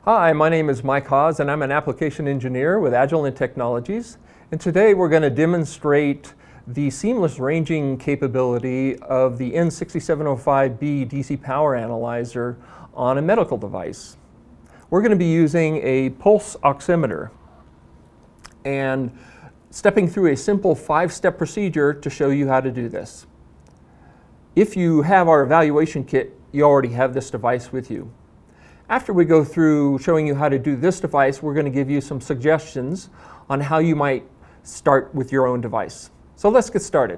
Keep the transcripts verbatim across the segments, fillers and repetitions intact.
Hi, my name is Mike Hawes and I'm an application engineer with Agilent Technologies. And today we're going to demonstrate the seamless ranging capability of the N sixty-seven oh five B D C power analyzer on a medical device. We're going to be using a Pulse Oximeter and stepping through a simple five-step procedure to show you how to do this. If you have our evaluation kit, you already have this device with you. After we go through showing you how to do this device, we're going to give you some suggestions on how you might start with your own device. So let's get started.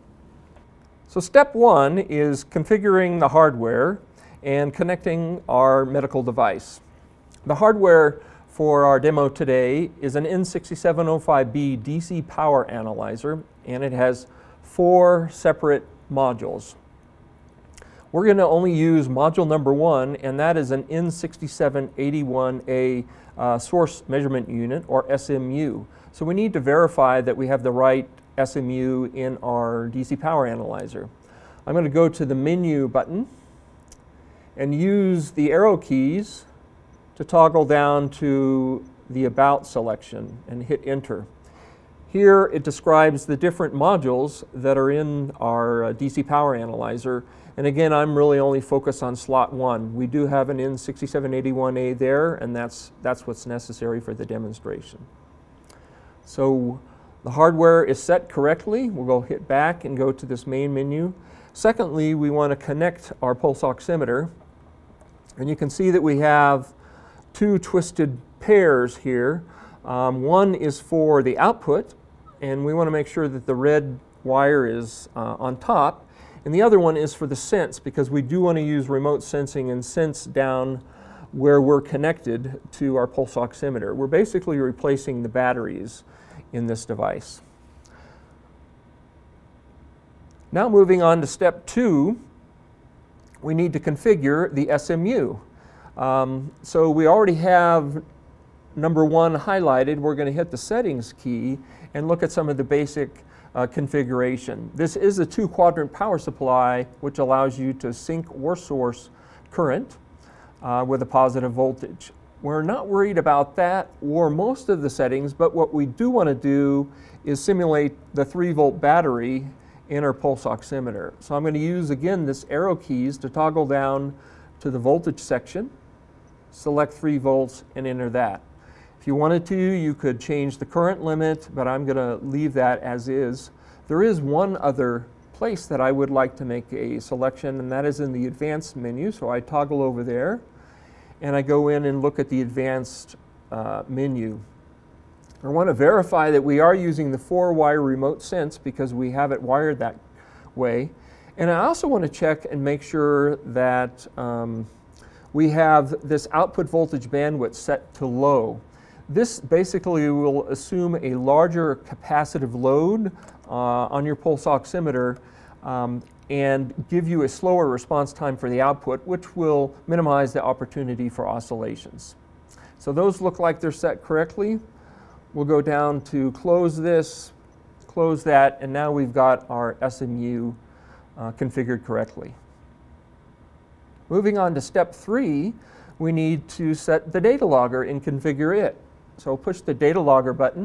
So step one is configuring the hardware and connecting our medical device. The hardware for our demo today is an N sixty-seven oh five B D C power analyzer, and it has four separate modules. We're going to only use module number one, and that is an N sixty-seven eighty-one A uh, Source Measurement Unit, or S M U. So we need to verify that we have the right S M U in our D C power analyzer. I'm going to go to the menu button and use the arrow keys to toggle down to the About selection and hit Enter. Here it describes the different modules that are in our uh, D C power analyzer. And again, I'm really only focused on slot one. We do have an N sixty-seven eighty-one A there, and that's, that's what's necessary for the demonstration. So the hardware is set correctly. We'll go hit back and go to this main menu. Secondly, we want to connect our pulse oximeter. And you can see that we have two twisted pairs here. Um, one is for the output, and we want to make sure that the red wire is uh, on top. And the other one is for the sense, because we do want to use remote sensing and sense down where we're connected to our pulse oximeter. We're basically replacing the batteries in this device. Now moving on to step two, we need to configure the S M U. Um, so we already have number one highlighted. We're going to hit the settings key and look at some of the basic Uh, configuration. This is a two-quadrant power supply, which allows you to sync or source current uh, with a positive voltage. We're not worried about that or most of the settings, but what we do want to do is simulate the three volt battery in our pulse oximeter. So I'm going to use again this arrow keys to toggle down to the voltage section, select three volts, and enter that. If you wanted to, you could change the current limit, but I'm going to leave that as is. There is one other place that I would like to make a selection, and that is in the Advanced menu. So I toggle over there, and I go in and look at the Advanced uh, menu. I want to verify that we are using the four-wire remote sense because we have it wired that way. And I also want to check and make sure that um, we have this output voltage bandwidth set to low. This basically will assume a larger capacitive load uh, on your pulse oximeter um, and give you a slower response time for the output, which will minimize the opportunity for oscillations. So those look like they're set correctly. We'll go down to close this, close that, and now we've got our S M U uh, configured correctly. Moving on to step three, we need to set the data logger and configure it. So push the data logger button,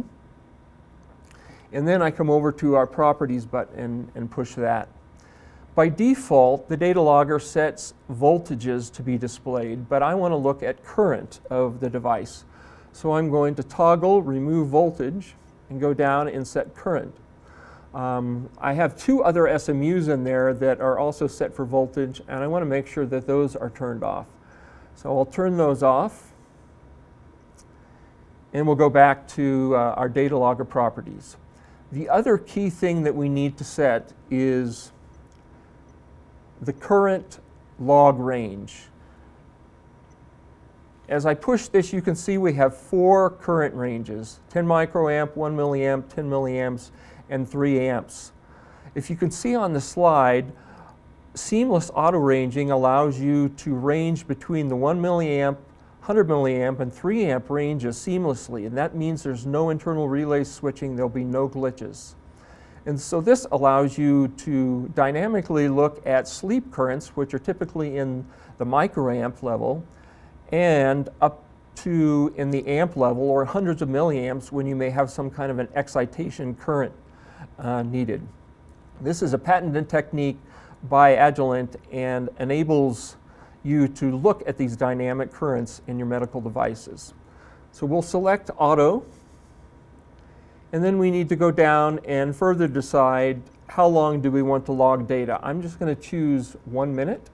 and then I come over to our properties button and, and push that. By default, the data logger sets voltages to be displayed, but I want to look at current of the device. So I'm going to toggle remove voltage and go down and set current. Um, I have two other S M Us in there that are also set for voltage, and I want to make sure that those are turned off. So I'll turn those off. And we'll go back to uh, our data logger properties. The other key thing that we need to set is the current log range. As I push this, you can see we have four current ranges: ten microamp, one milliamp, ten milliamps, and three amps. If you can see on the slide, seamless auto ranging allows you to range between the one milliamp, one hundred milliamp and three amp ranges seamlessly, and that means there's no internal relay switching, there'll be no glitches. And so this allows you to dynamically look at sleep currents, which are typically in the microamp level, and up to in the amp level or hundreds of milliamps when you may have some kind of an excitation current uh, needed. This is a patented technique by Agilent and enables you to look at these dynamic currents in your medical devices. So we'll select auto, and then we need to go down and further decide how long do we want to log data. I'm just going to choose one minute.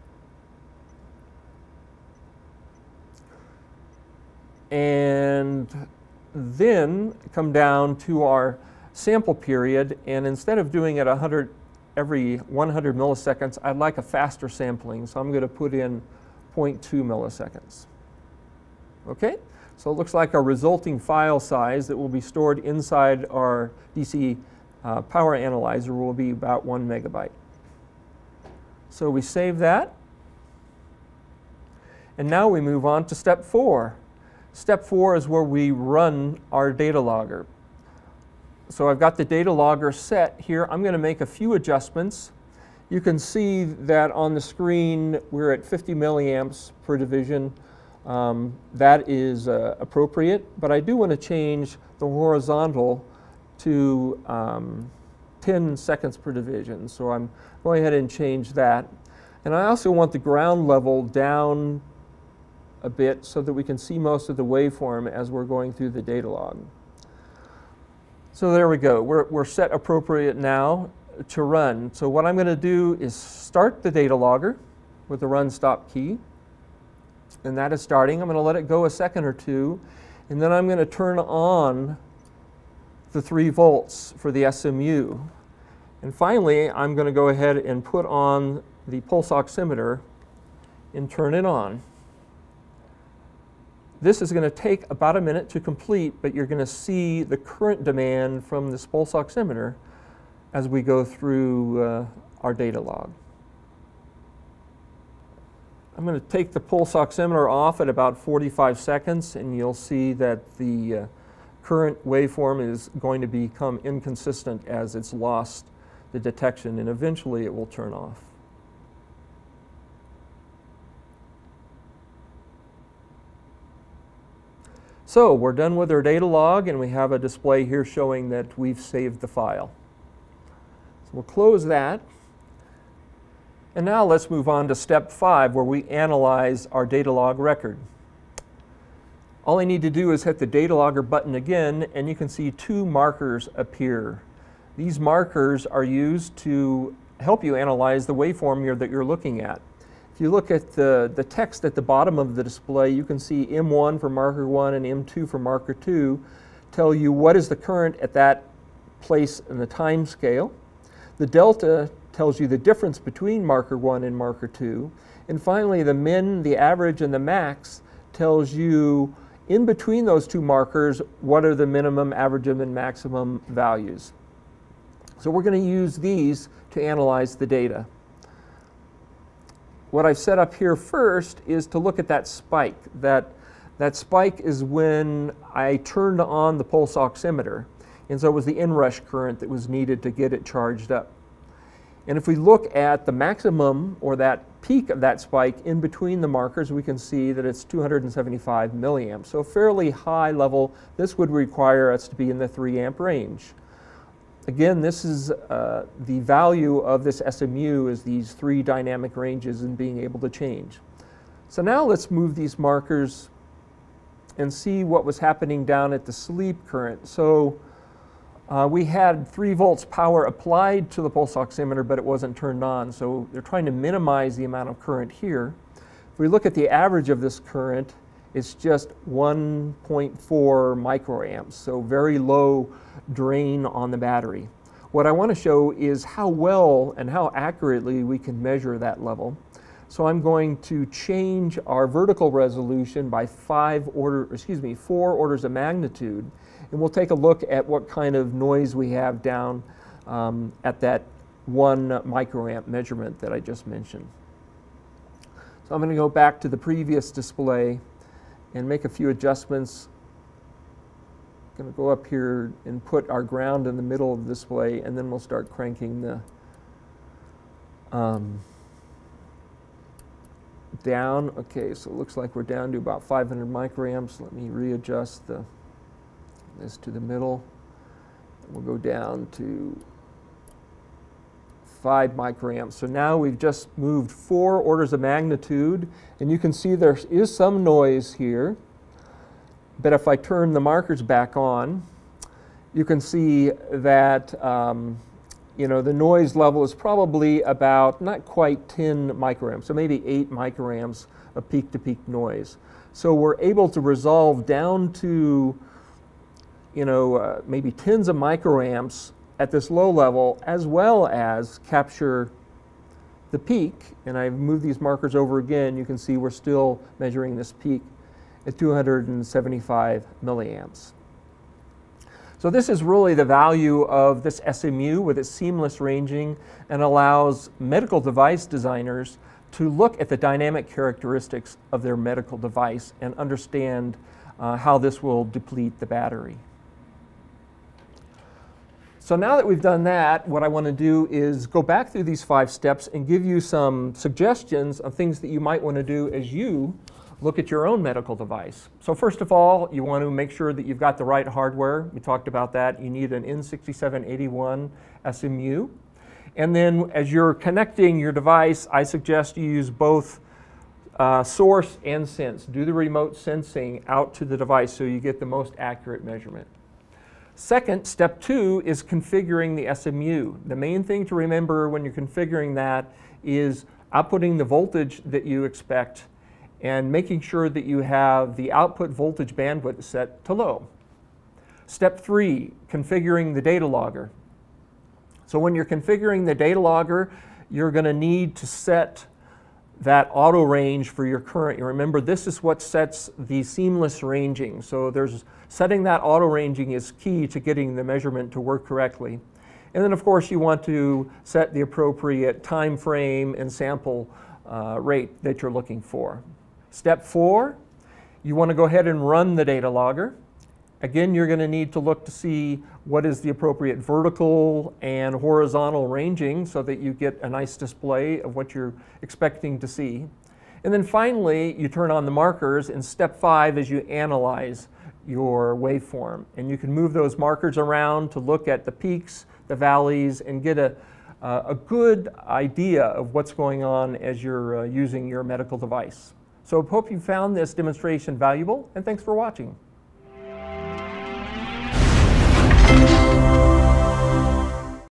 And then come down to our sample period, and instead of doing it one hundred every one hundred milliseconds, I'd like a faster sampling, so I'm going to put in zero point two milliseconds. Okay, so it looks like our resulting file size that will be stored inside our D C uh, power analyzer will be about one megabyte. So we save that, and now we move on to step four. Step four is where we run our data logger. So I've got the data logger set here. I'm going to make a few adjustments. You can see that on the screen we're at fifty milliamps per division. Um, that is uh, appropriate, but I do want to change the horizontal to um, ten seconds per division. So I'm going ahead and change that. And I also want the ground level down a bit so that we can see most of the waveform as we're going through the data log. So there we go. We're, we're set appropriate now to run. So what I'm going to do is start the data logger with the run stop key. And that is starting. I'm going to let it go a second or two. And then I'm going to turn on the three volts for the S M U. And finally, I'm going to go ahead and put on the pulse oximeter and turn it on. This is going to take about a minute to complete, but you're going to see the current demand from this pulse oximeter as we go through uh, our data log. I'm going to take the pulse oximeter off at about forty-five seconds, and you'll see that the uh, current waveform is going to become inconsistent as it's lost the detection, and eventually it will turn off. So we're done with our data log, and we have a display here showing that we've saved the file. So we'll close that. And now let's move on to step five, where we analyze our data log record. All I need to do is hit the data logger button again, and you can see two markers appear. These markers are used to help you analyze the waveform you're, that you're looking at. If you look at the, the text at the bottom of the display, you can see M one for marker one and M two for marker two tell you what is the current at that place in the time scale. The delta tells you the difference between marker one and marker two. And finally, the min, the average, and the max tells you in between those two markers what are the minimum, average, and maximum values. So we're going to use these to analyze the data. What I've set up here first is to look at that spike. That, that spike is when I turned on the pulse oximeter. And so it was the inrush current that was needed to get it charged up. And if we look at the maximum, or that peak of that spike in between the markers, we can see that it's two hundred seventy-five milliamps. So fairly high level. This would require us to be in the three amp range. Again, this is uh, the value of this S M U is these three dynamic ranges and being able to change. So now let's move these markers and see what was happening down at the sleep current. So uh, we had three volts power applied to the pulse oximeter, but it wasn't turned on. So they're trying to minimize the amount of current here. If we look at the average of this current, it's just one point four microamps, so very low drain on the battery. What I want to show is how well and how accurately we can measure that level. So I'm going to change our vertical resolution by five order, excuse me, four orders of magnitude, and we'll take a look at what kind of noise we have down um, at that one microamp measurement that I just mentioned. So I'm going to go back to the previous display and make a few adjustments. I'm going to go up here and put our ground in the middle of the display, and then we'll start cranking the, um, down. Okay, so it looks like we're down to about five hundred microamps. Let me readjust the, this to the middle. We'll go down to five microamps. So now we've just moved four orders of magnitude, and you can see there is some noise here. But if I turn the markers back on, you can see that um, you know, the noise level is probably about not quite ten microamps, so maybe eight microamps of peak-to-peak noise. So we're able to resolve down to, you know, uh, maybe tens of microamps at this low level, as well as capture the peak. And I've moved these markers over again. You can see we're still measuring this peak at two hundred seventy-five milliamps. So this is really the value of this S M U with its seamless ranging, and allows medical device designers to look at the dynamic characteristics of their medical device and understand uh, how this will deplete the battery. So now that we've done that, what I want to do is go back through these five steps and give you some suggestions of things that you might want to do as you look at your own medical device. So first of all, you want to make sure that you've got the right hardware. We talked about that. You need an N sixty-seven eighty-one S M U. And then as you're connecting your device, I suggest you use both uh, source and sense. Do the remote sensing out to the device so you get the most accurate measurement. Second, step two is configuring the S M U. The main thing to remember when you're configuring that is outputting the voltage that you expect and making sure that you have the output voltage bandwidth set to low. Step three, configuring the data logger. So when you're configuring the data logger, you're going to need to set that auto range for your current. You remember, this is what sets the seamless ranging. So there's setting that auto ranging is key to getting the measurement to work correctly. And then of course you want to set the appropriate time frame and sample uh, rate that you're looking for. Step four, you want to go ahead and run the data logger. Again, you're going to need to look to see what is the appropriate vertical and horizontal ranging so that you get a nice display of what you're expecting to see. And then finally, you turn on the markers, and step five is you analyze your waveform. And you can move those markers around to look at the peaks, the valleys, and get a, uh, a good idea of what's going on as you're uh, using your medical device. So I hope you found this demonstration valuable, and thanks for watching.